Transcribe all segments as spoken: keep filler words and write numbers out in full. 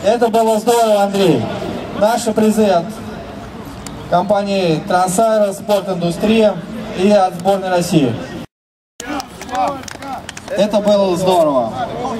Это было здорово, Андрей. Наш президент компании Трансаэро, Спорт-Индустрия и от сборной России. Это было здорово.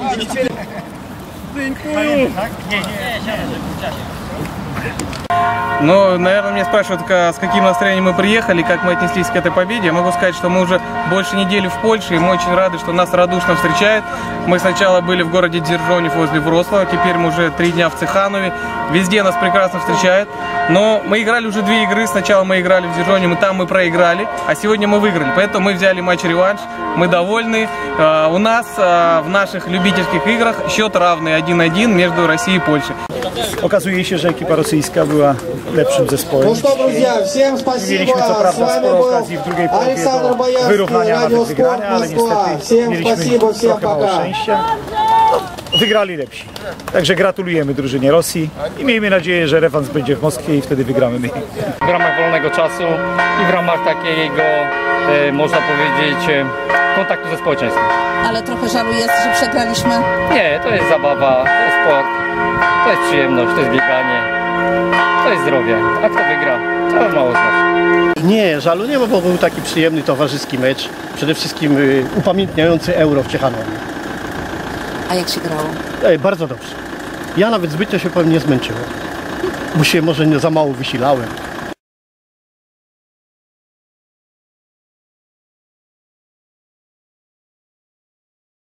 Ну, наверное, меня спрашивают, с каким настроением мы приехали, как мы отнеслись к этой победе. Я могу сказать, что мы уже больше недели в Польше, и мы очень рады, что нас радушно встречают. Мы сначала были в городе Дзержонев возле Вроцлава, теперь мы уже три дня в Цеханове. Везде нас прекрасно встречают. Но мы играли уже две игры. Сначала мы играли в Дзержоневе, и там мы проиграли, а сегодня мы выиграли. Поэтому мы взяли матч-реванш, мы довольны. У нас в наших любительских играх счет равный один-один между Россией и Польшей. Okazuje się, że ekipa rosyjska była lepszym zespołem. Ну что, друзья, всем спасибо. Mieliśmy co С prawda вами sporo был okazji w drugiej połowie Александр do Боярский, wyrównania, nawet Радиоспорт wygrania, ale Москва. niestety Всем mieliśmy спасибо, всем trochę mało пока. szczęścia. No, wygrali lepsi. Także gratulujemy drużynie Rosji i miejmy nadzieję, że rewans będzie w Moskwie i wtedy wygramy my. W ramach wolnego czasu i w ramach takiego, e, można powiedzieć, e, kontaktu ze społeczeństwem. Ale trochę żalu jest, że przegraliśmy. Nie, to jest zabawa, to jest sport, to jest przyjemność, to jest bieganie, to jest zdrowie. A kto wygra, to mało znaczy. Nie, żalu nie, bo był taki przyjemny, towarzyski mecz. Przede wszystkim y, upamiętniający Euro w Ciechanowie. A jak się grało? Ej, bardzo dobrze. Ja nawet zbytnio się powiem nie zmęczyłem, bo się może nie za mało wysilałem.